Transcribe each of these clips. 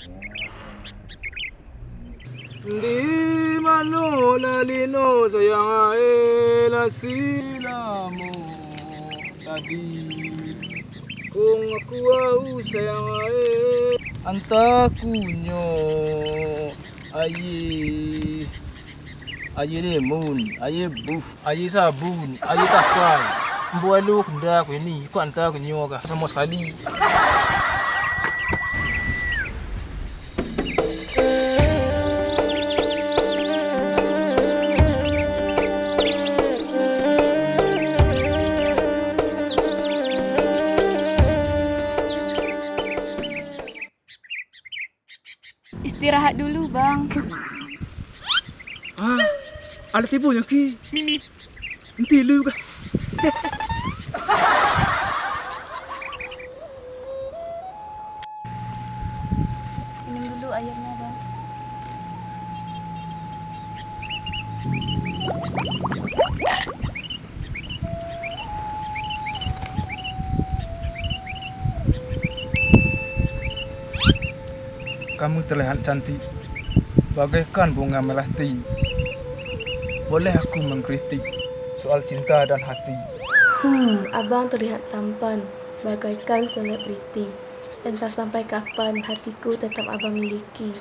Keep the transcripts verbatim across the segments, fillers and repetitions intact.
Di mano lalino sayang ela silamu tadi kung aku au sayang e antakunyo ayi ayi lemon ayi buf ayi sabun ayi takwai mbualu kunda aku ini ku antakunyo ka sama sekali. Istirahat dulu, Bang. Ah, ada tipunya ki. Nanti lu kah? Minum dulu airnya, Bang. Kamu terlihat cantik, bagaikan bunga melati. Boleh aku mengkritik soal cinta dan hati? Hmm, abang terlihat tampan, bagaikan selebriti. Entah sampai kapan hatiku tetap abang miliki.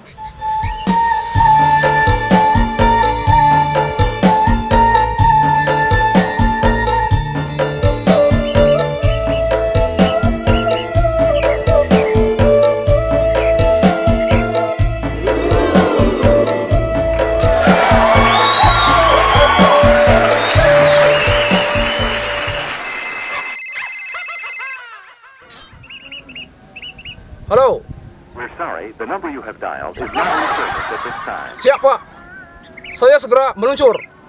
Halo. We're sorry, the number you have dialed is not in service at this time. Siap, Pak. Saya segera meluncur.